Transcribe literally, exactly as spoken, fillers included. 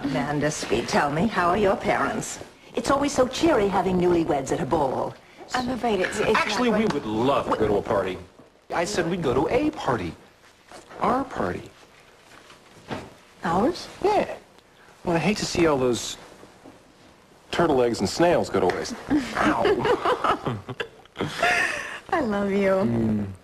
Amanda, sweet, tell me, how are your parents? It's always so cheery having newlyweds at a ball. I'm afraid it's... it's Actually, not we going... would love to go to a party. I said we'd go to a party. Our party. Ours? Yeah. Well, I hate to see all those turtle eggs and snails go to waste. Ow. I love you. Mm.